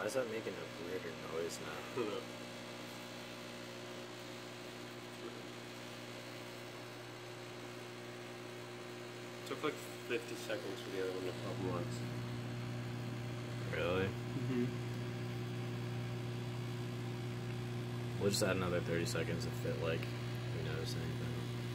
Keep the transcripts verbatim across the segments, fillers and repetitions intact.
Why is that making a weirder noise now? I don't know. Took like fifty seconds for the other one to pop once. Really? Mm-hmm. We'll just add another thirty seconds if it, like, we notice anything.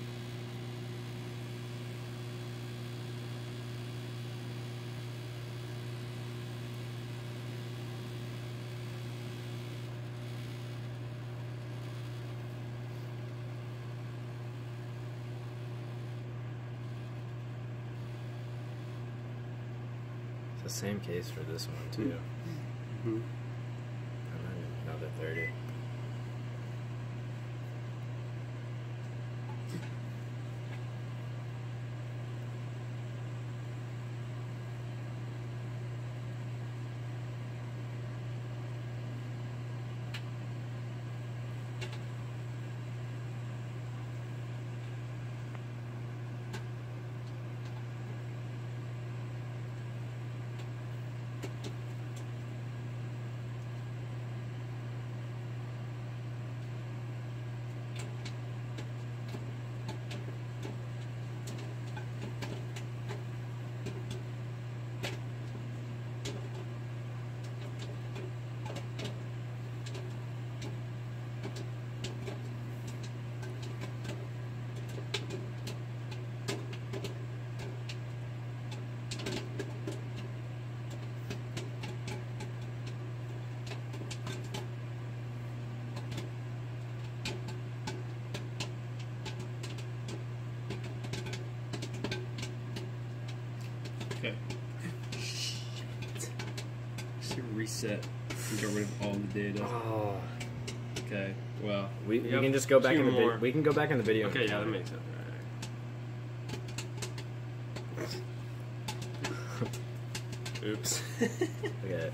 It's the same case for this one, too. Mm-hmm. And then another thirty. Okay. Shit. Just reset and get rid of all the data. Oh. Okay. Well, We, we we have can just go back two in the more. video. We can go back in the video. Okay, yeah, that makes sense. Alright. Oops. Okay.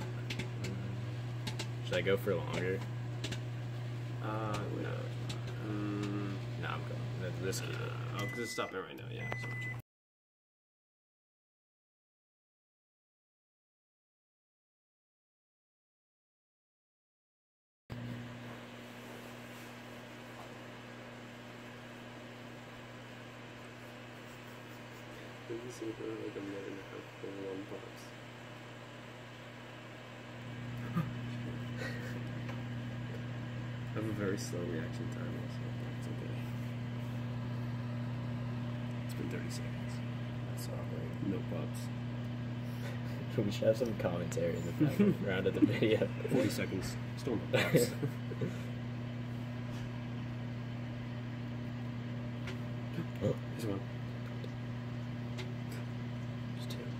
Should I go for longer? Uh, no. Mm, No, I'm going. Let- Let's keep it. uh, I'll just stop it right now. Yeah. So much. This is like a minute and a half for one box. I have a very slow reaction time also, but it's okay. It's been thirty seconds. That's awkward. No pops. We should have some commentary in the background of the video. forty seconds. Still no pops. Oh, Here's one. there's two.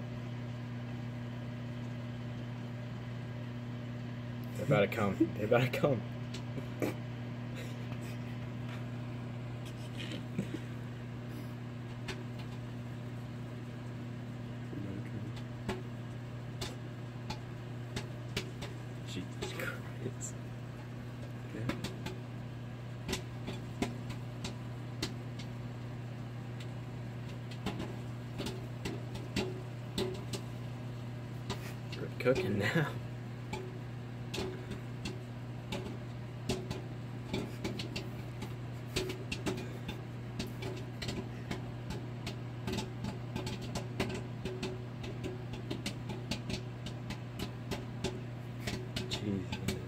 They're about to come. They're about to come. Jesus Christ. Okay. We're cooking now. Jesus.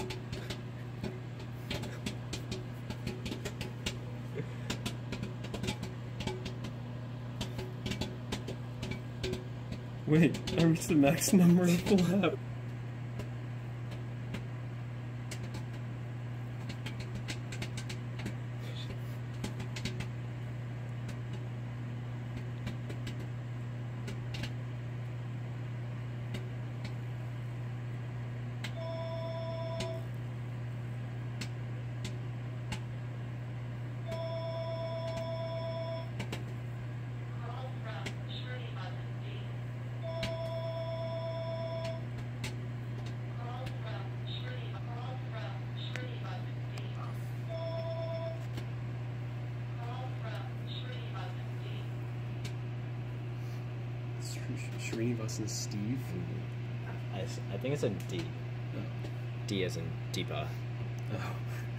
Wait, I reached the max number of flap. Srinivas and Steve. I, s- I think it's a D. Oh. D as in Deepa. Oh.